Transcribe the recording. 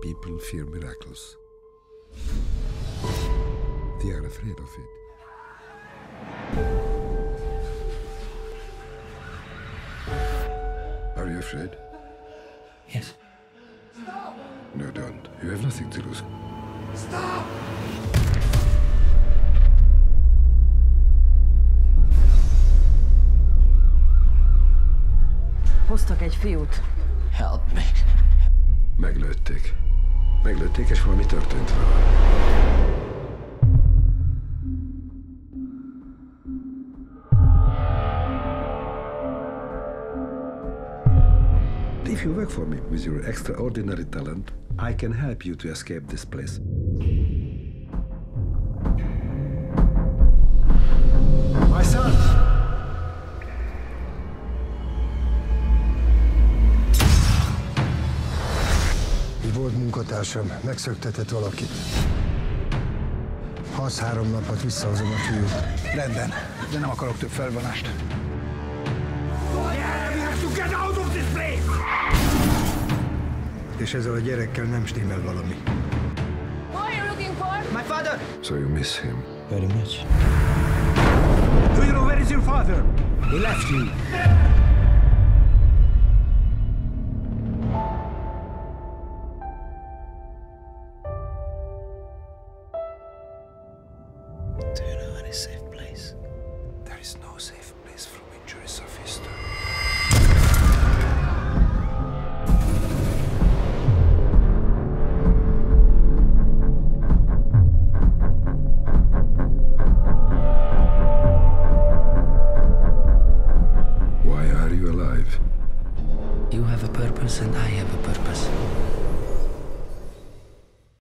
People fear miracles. They are afraid of it. Are you afraid? Yes. No, don't. You have nothing to lose. Stop! Hoztak egy fiút. Help me. Meglőtték. Meglőtték, és valami történt vele. If you work for me with your extraordinary talent, I can help you to escape this place. My son! Volt munkatársam, megszöktetett valakit. Ha az 3 napot visszahozom a fiút. Rendben, de nem akarok több felvonást. We have to get out of this place! És ezzel a gyerekkel nem stimmel valami. Who are you looking for? My father! So you miss him. Very much. Do you know where is your father? He left you. Do you know any safe